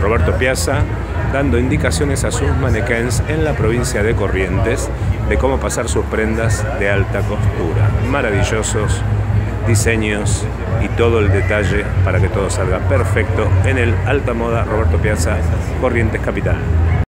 Roberto Piazza, dando indicaciones a sus manequins en la provincia de Corrientes de cómo pasar sus prendas de alta costura. Maravillosos diseños y todo el detalle para que todo salga perfecto en el Alta Moda Roberto Piazza, Corrientes Capital.